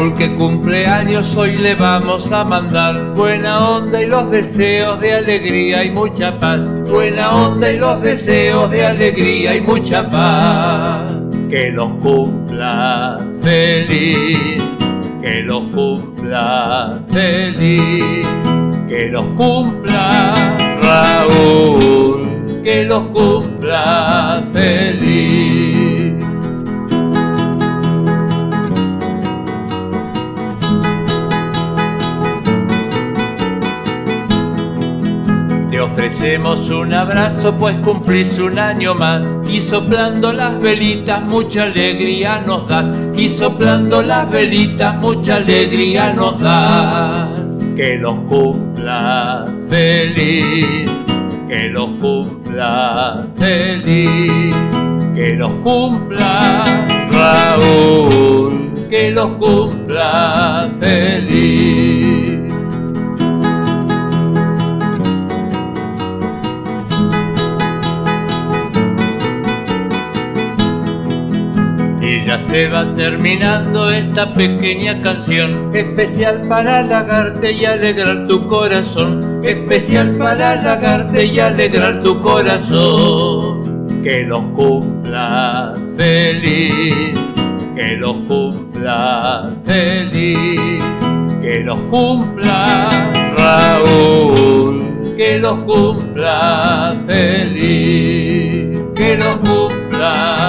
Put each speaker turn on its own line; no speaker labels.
Raúl que cumple años hoy le vamos a mandar buena onda y los deseos de alegría y mucha paz. Buena onda y los deseos de alegría y mucha paz. Que los cumplas feliz, que los cumplas feliz, que los cumpla Raúl, que los cumpla feliz. Te ofrecemos un abrazo pues cumplís un año más y soplando las velitas mucha alegría nos das, y soplando las velitas mucha alegría nos das. Que los cumplas feliz, que los cumplas feliz, que los cumpla Raúl, que los cumpla feliz. Y ya se va terminando esta pequeña canción, especial para halagarte y alegrar tu corazón, especial para halagarte y alegrar tu corazón. Que los cumplas feliz, que los cumplas feliz, que los cumpla Raúl, que los cumpla feliz, que los cumpla